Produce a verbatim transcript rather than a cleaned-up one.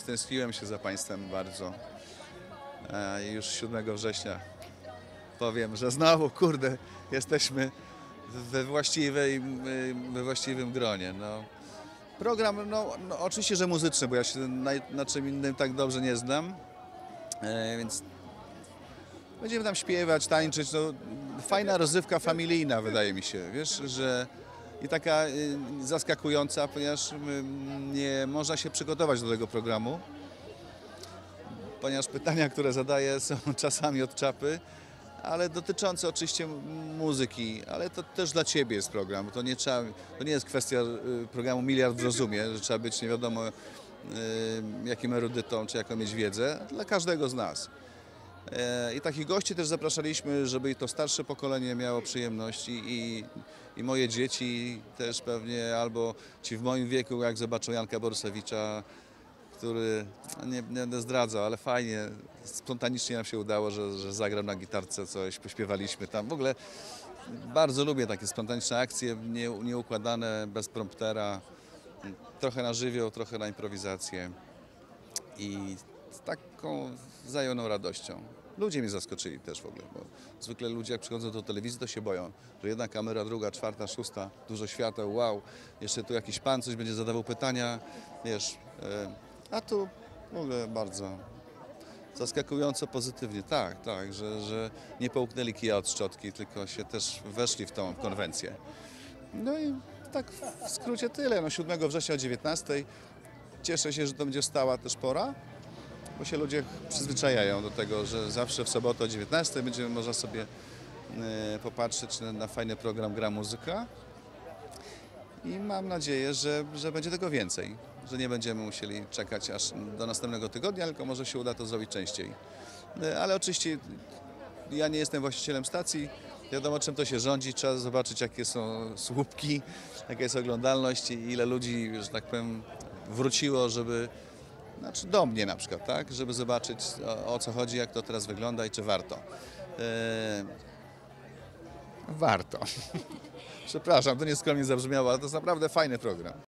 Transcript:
stęskniłem się za Państwem bardzo. E, Już siódmego września powiem, że znowu, kurde, jesteśmy we właściwej, we właściwym gronie. No. Program, no, no oczywiście, że muzyczny, bo ja się na, na czym innym tak dobrze nie znam, e, więc będziemy tam śpiewać, tańczyć. No, fajna rozrywka familijna, wydaje mi się, wiesz, że i taka y, zaskakująca, ponieważ y, nie można się przygotować do tego programu, ponieważ pytania, które zadaję, są czasami od czapy, ale dotyczące oczywiście muzyki, ale to też dla Ciebie jest program. To nie, trzeba, to nie jest kwestia y, programu Miliard Rozumie, że trzeba być nie wiadomo y, jakim erudytą, czy jaką mieć wiedzę, dla każdego z nas. I takich gości też zapraszaliśmy, żeby i to starsze pokolenie miało przyjemność i, i, i moje dzieci też pewnie, albo ci w moim wieku, jak zobaczą Janka Borusewicza, który nie, nie zdradzał, ale fajnie, spontanicznie nam się udało, że, że zagrał na gitarce coś, pośpiewaliśmy tam. W ogóle bardzo lubię takie spontaniczne akcje, nie, nieukładane, bez promptera, trochę na żywioł, trochę na improwizację. I z taką wzajemną radością. Ludzie mnie zaskoczyli też w ogóle, bo zwykle ludzie jak przychodzą do telewizji, to się boją, że jedna kamera, druga, czwarta, szósta, dużo świateł, wow, jeszcze tu jakiś pan coś będzie zadawał pytania, wiesz, a tu w ogóle bardzo zaskakująco pozytywnie, tak, tak, że, że nie połknęli kija od szczotki, tylko się też weszli w tą konwencję. No i tak w skrócie tyle, no siódmego września o dziewiętnastej. Cieszę się, że to będzie stała też pora, bo się ludzie przyzwyczajają do tego, że zawsze w sobotę o dziewiętnastej będziemy można sobie popatrzeć na, na fajny program Gra Muzyka. I mam nadzieję, że, że będzie tego więcej, że nie będziemy musieli czekać aż do następnego tygodnia, tylko może się uda to zrobić częściej. Ale oczywiście ja nie jestem właścicielem stacji, wiadomo czym to się rządzi, trzeba zobaczyć jakie są słupki, jaka jest oglądalność i ile ludzi, że tak powiem, wróciło, żeby, znaczy do mnie na przykład, tak, żeby zobaczyć o, o co chodzi, jak to teraz wygląda i czy warto. Eee, warto. Przepraszam, to nieskromnie zabrzmiało, ale to jest naprawdę fajny program.